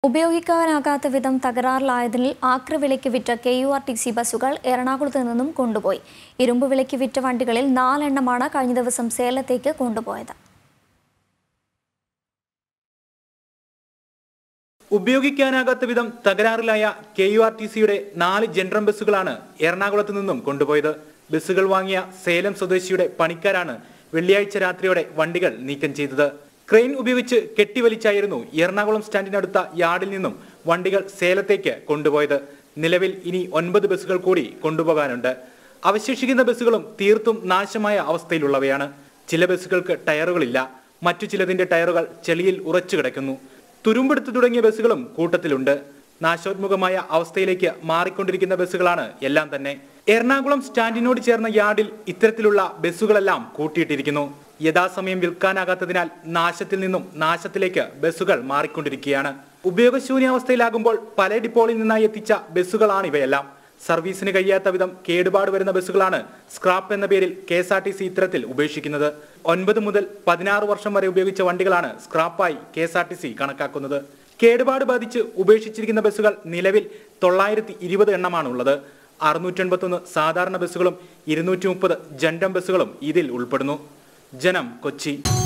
ഉപയോഗിക്കാനാകാത്ത വിധം തകരാറിലായതിനാൽ ആക്രവിലയ്ക്ക് വിറ്റ KURTC ബസ്സുകൾ എറണാകുളത്ത് നിന്നും കൊണ്ടുപോയി. ഇരുമ്പ് വിലയ്ക്ക് വിറ്റ വണ്ടികളിൽ 4 എണ്ണമാണ് കഴിഞ്ഞ ദിവസം സേലത്തേക്ക് കൊണ്ടുപോയത്. ഉപയോഗിക്കാനാകാത്ത വിധം തകരാറിലായ KURTCയുടെ 4 ജനറൽ ബസ്സുകളാണ് എറണാകുളത്ത് നിന്നും കൊണ്ടുപോയത്. ബസ്സുകൾ വാങ്ങിയ സേലം സ്വദേശിയുടെ പണിക്കാരാണ് വെള്ളിയാഴ്ച രാത്രിയോടെ വണ്ടികൾ നീക്കം ചെയ്തത്. ക്രെയിൻ ഉപയോഗിച്ച് കെട്ടിവലിച്ചായിരുന്നു എറണാകുളം സ്റ്റാൻഡിനടുത്ത യാർഡിൽ നിന്നും വണ്ടികൾ സേലത്തേക്ക് കൊണ്ടുപോയത്. നിലവിൽ ഇനി 9 ബസ്സുകൾ കൂടി കൊണ്ടുപോകാനുണ്ട്. അവശേഷിക്കുന്ന ബസ്സുകളും തീർത്തും നാശമായ അവസ്ഥയിലുള്ളവയാണ്. ചില ബസ്സുകൾക്ക് ടയറുകളില്ല, മറ്റു ചിലതിന്റെ ടയറുകൾ ചെളിയിൽ ഉറച്ചു കിടക്കുന്നു. തുരുമ്പെടുത്തു തുടങ്ങിയ ബസ്സുകളും കൂട്ടത്തിലുണ്ട്. നാശോന്മുഖമായ അവസ്ഥയിലേക്ക് മാറിക്കൊണ്ടിരിക്കുന്ന ബസ്സുകളാണ് എല്ലാം തന്നെ. എറണാകുളം സ്റ്റാൻഡിനോട് ചേർന്ന യാർഡിൽ ഇത്തരത്തിലുള്ള ബസ്സുകളെല്ലാം കൂട്ടിയിട്ടിരിക്കുന്നു. യഥാസമയം വിൽക്കാനാകാത്തതിനാൽ നാശത്തിൽ നിന്നും നാശത്തിലേക്ക് ബസ്സുകൾ മാറിക്കൊണ്ടിരിക്കുകയാണ്. ഉപയോഗശൂന്യാവസ്ഥയിലാകുമ്പോൾ പല ഡിപ്പോളിൽ നിന്നായി എത്തിച്ച ബസ്സുകളാണ് ഇവയെല്ലാം. സർവീസിന് കഴിയാത്ത വിധം കേടുപാട് വരുന്ന ബസ്സുകളാണ് സ്ക്രാപ്പ് എന്ന പേരിൽ KSRTC ഇത്തരത്തിൽ ഉപേക്ഷിക്കുന്നത്. 9 മുതൽ 16 വർഷം വരെ ഉപയോഗിച്ച വണ്ടികളാണ് സ്ക്രാപ്പായി KSRTC കണക്കാക്കുന്നത്. കേടുപാട് ബാധിച്ച് ഉപേക്ഷിച്ചിരിക്കുന്ന ബസ്സുകൾ നിലവിൽ 920 എണ്ണമാണുള്ളത്. 681 സാധാരണ ബസ്സുകളും 230 ജൻഡം ബസ്സുകളും ഇതിൽ ഉൾപ്പെടുന്നു. ജനം, കൊച്ചി.